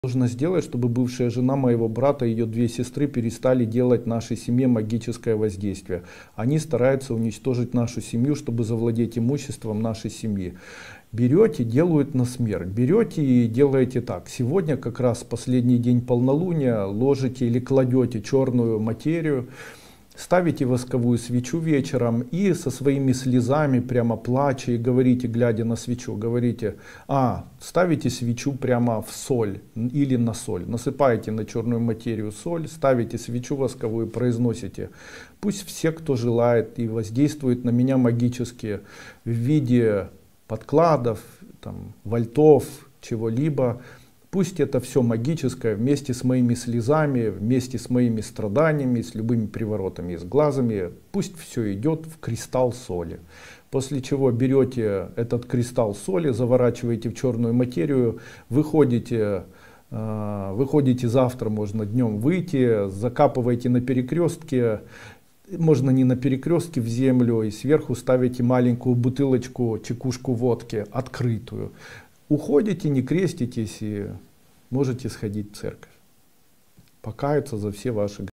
Нужно сделать, чтобы бывшая жена моего брата и ее две сестры перестали делать нашей семье магическое воздействие. Они стараются уничтожить нашу семью, чтобы завладеть имуществом нашей семьи. Берете, делают на смерть. Берете и делаете так. Сегодня как раз последний день полнолуния, ложите или кладете черную материю, ставите восковую свечу вечером и со своими слезами, прямо плача, и говорите, глядя на свечу, говорите, ставите свечу прямо в соль или на соль. Насыпаете на черную материю соль, ставите свечу восковую, произносите. Пусть все, кто желает и воздействует на меня магически в виде подкладов, там, вольтов, чего-либо, пусть это все магическое вместе с моими слезами, вместе с моими страданиями, с любыми приворотами, с глазами, пусть все идет в кристалл соли. После чего берете этот кристалл соли, заворачиваете в черную материю, выходите завтра, можно днем выйти, закапываете на перекрестке, можно не на перекрестке, в землю, и сверху ставите маленькую бутылочку, чекушку водки, открытую. Уходите, не креститесь и можете сходить в церковь, покаяться за все ваши грехи.